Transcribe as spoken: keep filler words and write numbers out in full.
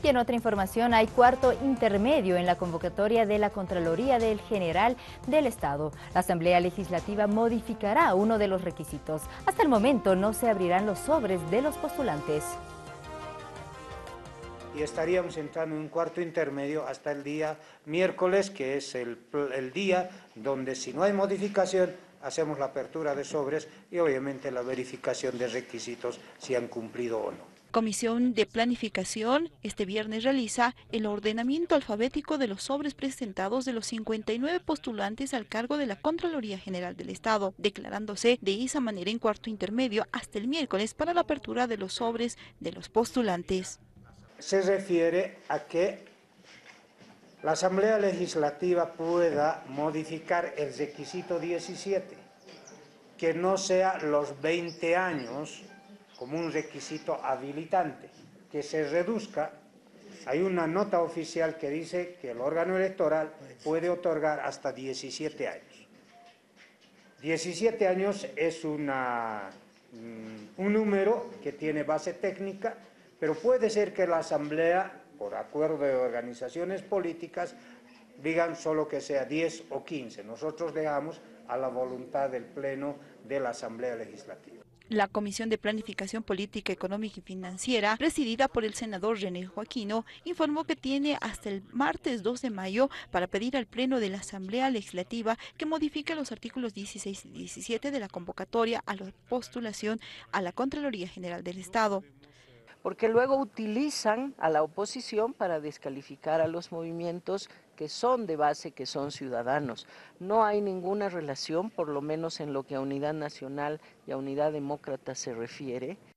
Y en otra información, hay cuarto intermedio en la convocatoria de la Contraloría del General del Estado. La Asamblea Legislativa modificará uno de los requisitos. Hasta el momento no se abrirán los sobres de los postulantes. Y estaríamos entrando en un cuarto intermedio hasta el día miércoles, que es el, el día donde, si no hay modificación, hacemos la apertura de sobres y obviamente la verificación de requisitos si han cumplido o no. Comisión de Planificación este viernes realiza el ordenamiento alfabético de los sobres presentados de los cincuenta y nueve postulantes al cargo de la Contraloría General del Estado, declarándose de esa manera en cuarto intermedio hasta el miércoles para la apertura de los sobres de los postulantes. Se refiere a que la Asamblea Legislativa pueda modificar el requisito diecisiete, que no sea los veinte años como un requisito habilitante, que se reduzca. Hay una nota oficial que dice que el órgano electoral puede otorgar hasta diecisiete años. diecisiete años es una, un número que tiene base técnica, pero puede ser que la Asamblea, por acuerdo de organizaciones políticas, digan solo que sea diez o quince. Nosotros dejamos a la voluntad del Pleno de la Asamblea Legislativa. La Comisión de Planificación Política, Económica y Financiera, presidida por el senador René Joaquino, informó que tiene hasta el martes dos de mayo para pedir al Pleno de la Asamblea Legislativa que modifique los artículos dieciséis y diecisiete de la convocatoria a la postulación a la Contraloría General del Estado. Porque luego utilizan a la oposición para descalificar a los movimientos que son de base, que son ciudadanos. No hay ninguna relación, por lo menos en lo que a Unidad Nacional y a Unidad Demócrata se refiere,